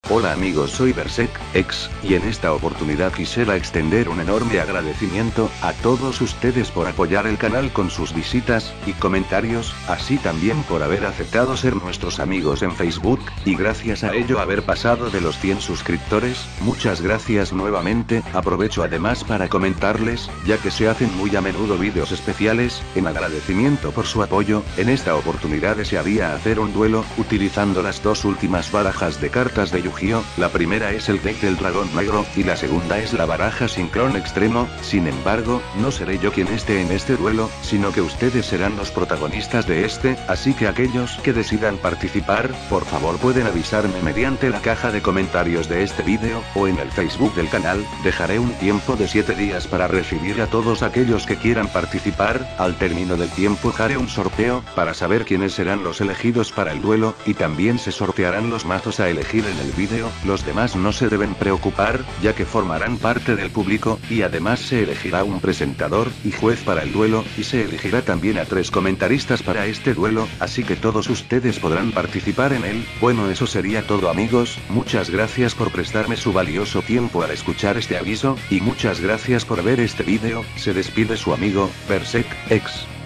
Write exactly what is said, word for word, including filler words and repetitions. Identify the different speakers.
Speaker 1: Hola amigos, soy Berserk X, y en esta oportunidad quisiera extender un enorme agradecimiento a todos ustedes por apoyar el canal con sus visitas y comentarios, así también por haber aceptado ser nuestros amigos en Facebook, y gracias a ello haber pasado de los cien suscriptores. Muchas gracias nuevamente. Aprovecho además para comentarles, ya que se hacen muy a menudo vídeos especiales, en agradecimiento por su apoyo. En esta oportunidad desearía hacer un duelo, utilizando las dos últimas barajas de cartas de Yu-Gi-Oh! La primera es el deck del dragón negro, y la segunda es la baraja sincrón extremo. Sin embargo, no seré yo quien esté en este duelo, sino que ustedes serán los protagonistas de este, así que aquellos que decidan participar, por favor pueden avisarme mediante la caja de comentarios de este vídeo, o en el Facebook del canal. Dejaré un tiempo de siete días para recibir a todos aquellos que quieran participar. Al término del tiempo haré un sorteo, para saber quiénes serán los elegidos para el duelo, y también se sortearán los mazos a elegir en el vídeo. Los demás no se deben preocupar, ya que formarán parte del público, y además se elegirá un presentador y juez para el duelo, y se elegirá también a tres comentaristas para este duelo, así que todos ustedes podrán participar en él. Bueno, eso sería todo amigos, muchas gracias por prestarme su valioso tiempo al escuchar este aviso, y muchas gracias por ver este vídeo. Se despide su amigo, Berserk X.